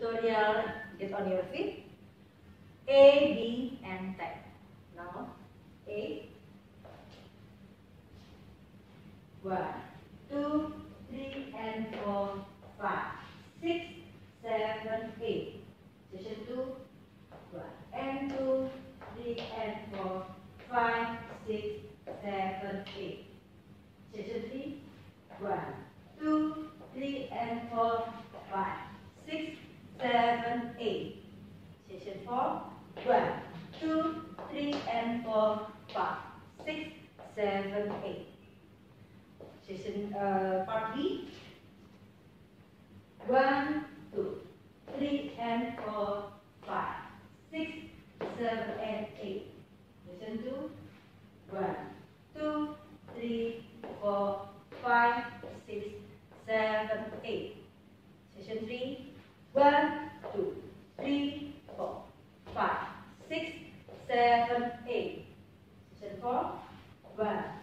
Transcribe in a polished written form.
tutorial. Get on your feet. A, B, and tap. Now, A. 1, 2, 3, and 4, 5, 6, 7, 8. Session 2. 1 and 2, 3 and 4, 5, 6, 7, 8. Session 3. 1, 2, 3 and 4, 5, 6, 7, 8. Session 4. 1, 2, 3 and 4, 5, 6, 7, 8. Session part B. 1, 2, 3 and 4, 5, 6, 7 and 8. Session 2. 1, 2, 3, 4, 5, 6, 7, 8. Session 3. 1, 2, 3, 4, 5, 6, 7, 8. Session 4. 1,